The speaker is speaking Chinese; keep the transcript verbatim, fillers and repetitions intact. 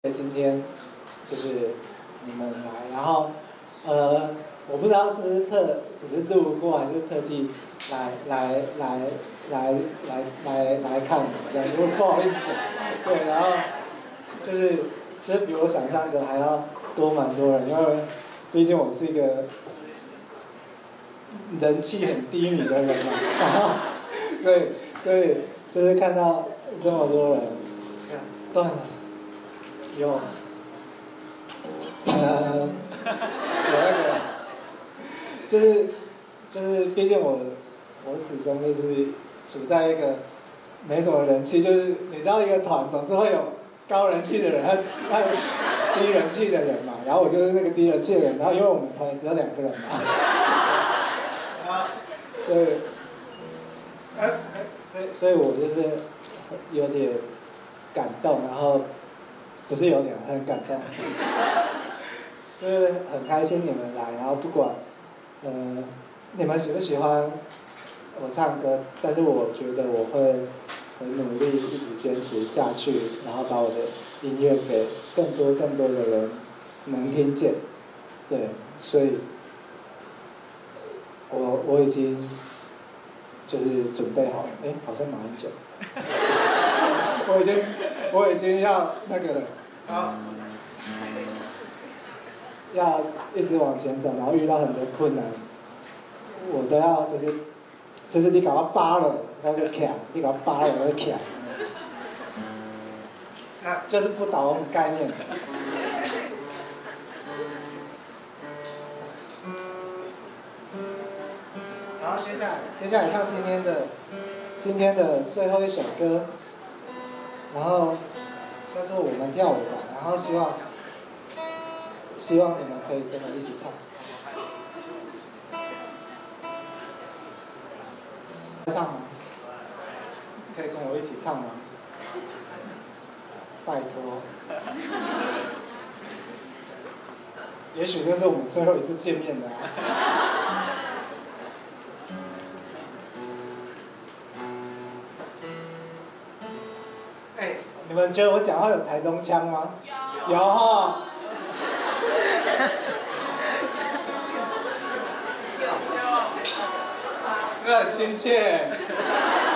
今天就是你们来，然后呃，我不知道是不是特只是路过，还是特地来来来来来来来看我这样，因为不好意思讲，对，然后就是就是比我想象的还要多蛮多人，因为毕竟我是一个人气很低迷的人嘛，然后所以所以就是看到这么多人，看断了。有，呃，有那个，就是就是，毕竟我我始终就是处在一个没什么人气，就是你知道一个团总是会有高人气的人，还还有低人气的人嘛，然后我就是那个低人气的人，然后因为我们团也只有两个人嘛，啊，所以，呃，所以所以我就是有点感动，然后。不是有点很感动，就是很开心你们来，然后不管，呃，你们喜不喜欢我唱歌，但是我觉得我会很努力一直坚持下去，然后把我的音乐给更多更多的人能听见，对，所以，我我已经就是准备好了，哎，好像马英九。我已经，我已经要那个了，好，要一直往前走，然后遇到很多困难，我都要就是，就是你给我扒了，我就徛；你给我扒了，我就徛。那就是不倒翁的概念。然后接下来，接下来唱今天的，今天的最后一首歌。然后叫做我们跳舞吧，然后希望希望你们可以跟我一起唱。唱吗？可以跟我一起唱吗？拜托。也许这是我们最后一次见面的啊。你们觉得我讲话有台中腔吗？有。有哈。这很亲切。